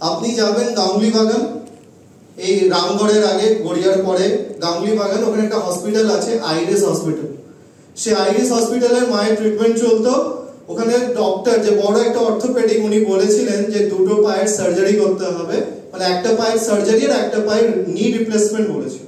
আপনি যাবেন গাঙ্গুলি বাগান, এই রামগড়ের আগে গড়িয়ার পরে গাঙ্গুলি বাগান, ওখানে একটা হসপিটাল আছে আইরিস হসপিটাল। সে আইরিস হসপিটালের মায়ের ট্রিটমেন্ট চলতো। ওখানে ডক্টর যে বড় একটা অর্থোপেডিক, উনি বলেছিলেন যে দুটো পায়ের সার্জারি করতে হবে, মানে একটা পায়ের সার্জারি আর একটা পায়ের নি রিপ্লেসমেন্ট বলেছিল।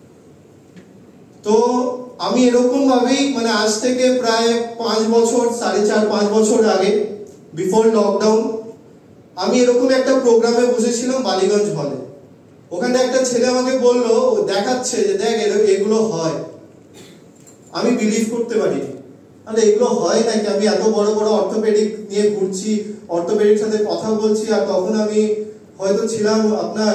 তো আমি এরকম ভাবেই মানে আজ থেকে প্রায় 5 বছর 4.5-5 বছর আগে, বিফোর লকডাউন, আমি এরকম একটা প্রোগ্রামে বসেছিলাম বালিগঞ্জ হলে। ওখানে একটা ছেলে আমাকে বললো, দেখাচ্ছে যে দেখ এগুলো হয়। আমি বিলিভ করতে পারিনি, তাহলে এগুলো হয় নাকি? আমি এত বড় বড় অর্থোপেডিক নিয়ে ঘুরছি, অর্থোপেডিক সাথে কথা বলছি, আর তখন আমি হয়তো ছিলাম আপনার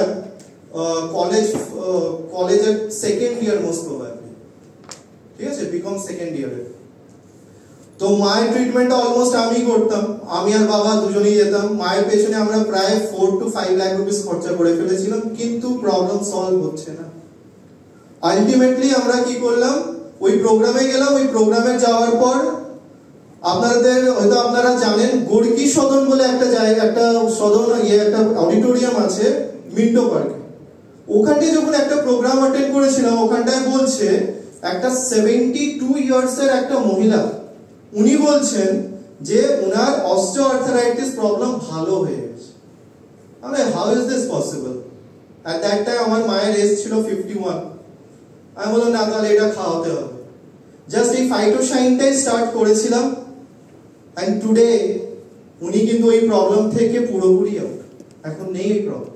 কলেজের সেকেন্ড ইয়ার মোস্ট প্রবাবলি, ঠিক আছে, বিকম সেকেন্ড ইয়ারে। তো মায়ের ট্রিটমেন্টটা অলমোস্ট আমি করতাম, আমি আর বাবা দুজনেই যেতাম। মায়ের পেছনে আমরা প্রায় 4 to 5 লাখ রুপিস খরচা করে ফেলেছিলাম, কিন্তু প্রবলেম সলভ হচ্ছে না। আলটিমেটলি আমরা কি করলাম, ওই প্রোগ্রামে গেলাম। ওই প্রোগ্রামে যাওয়ার পর আপনাদের হয়তো আপনারা জানেন গোর্কি সদন বলে একটা জায়গা, একটা সদন, একটা অডিটোরিয়াম আছে মিন্টো পার্কে। ওখানে যখন একটা প্রোগ্রাম অ্যাটেন্ড করেছিলাম, ওখানটায় বলছে একটা 72 ইয়ার্সের একটা মহিলা, উনি বলছেন যে ওনার অস্টিওআর্থারাইটিস প্রবলেম ভালো হয়ে গেছে। মানে how is this possible? At that time আমার মায়ের এজ ছিল 51। আমি বললাম না, তাহলে এটা খাওয়াতে হবে। জাস্ট এই ফাইটোশাইনটাই স্টার্ট করেছিলাম, এন্ড টুডে উনি কিন্তু এই প্রবলেম থেকে পুরোপুরি আউট, এখন নেই এই প্রবলেম।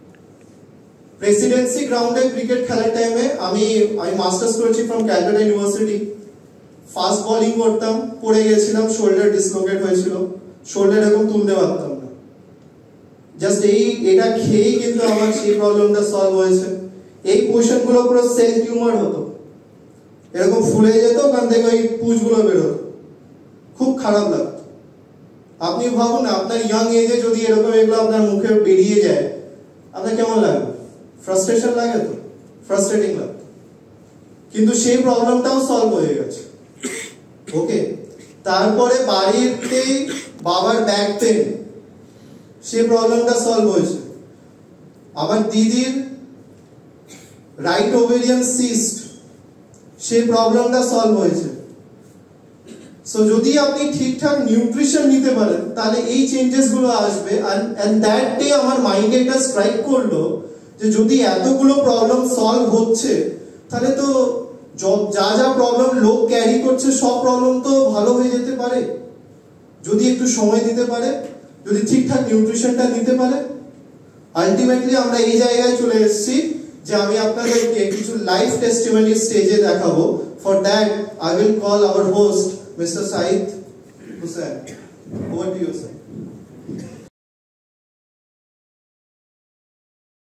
প্রেসিডেন্সি গ্রাউন্ডে ক্রিকেট খেলার টাইমে আমি মাস্টার্স করেছি from Calcutta University. Fast bowling করতাম, পড়ে গেছিলাম, শোল্ডার ডিসলোকেট হয়েছিল, শোল্ডার এরকম তুলতে পারতাম না। জাস্ট এটা খেয়েই কিন্তু আমার সেই প্রবলেমটা সলভ হয়েছে। এই পোর্শন গুলো পুরো সেল টিউমার হতো, এরকম ফুলে যেত, ওখান থেকে ওই পুঁজগুলো বেরোতো, খুব খারাপ লাগতো। আপনি ভাবুন আপনার ইয়াং এজে যদি এরকম এগুলো আপনার মুখে বেরিয়ে যায়, আপনার কেমন লাগবে? ফ্রাস্ট্রেশন লাগে তো, ফ্রাস্ট্রেটিং লাগতো। কিন্তু সেই প্রবলেমটাও সলভ হয়ে গেছে। ওকে, তারপরে বাড়িতে বাবার ব্যাক পেন, সেই প্রবলেমটা সলভ হয়েছে। আমার দিদির রাইট ওভেরিয়ান সিস্ট, সেই প্রবলেমটা সলভ হয়েছে। সো যদি আপনি ঠিকঠাক নিউট্রিশন নিতে পারেন, তাহলে এই চেঞ্জেস গুলো আসবে। এন্ড দ্যাট ডে আমার মাইন্ডে এটা স্ট্রাইক করলো যে যদি এতগুলো প্রবলেম সলভ হচ্ছে, তাহলে তো যা যা প্রবলেম লোক ক্যারি করছে সব প্রবলেম তো ভালো হয়ে যেতে পারে, যদি একটু সময় দিতে পারে, যদি ঠিকঠাক নিউট্রিশনটা নিতে পারে। আলটিমেটলি আমরা এই জায়গায় চলে এসেছি যে আমি আপনাদেরকে কিছু লাইভ টেস্টিমনি স্টেজে দেখাবো। For that I will call our host mister Saeed Hussain. Over to you sir.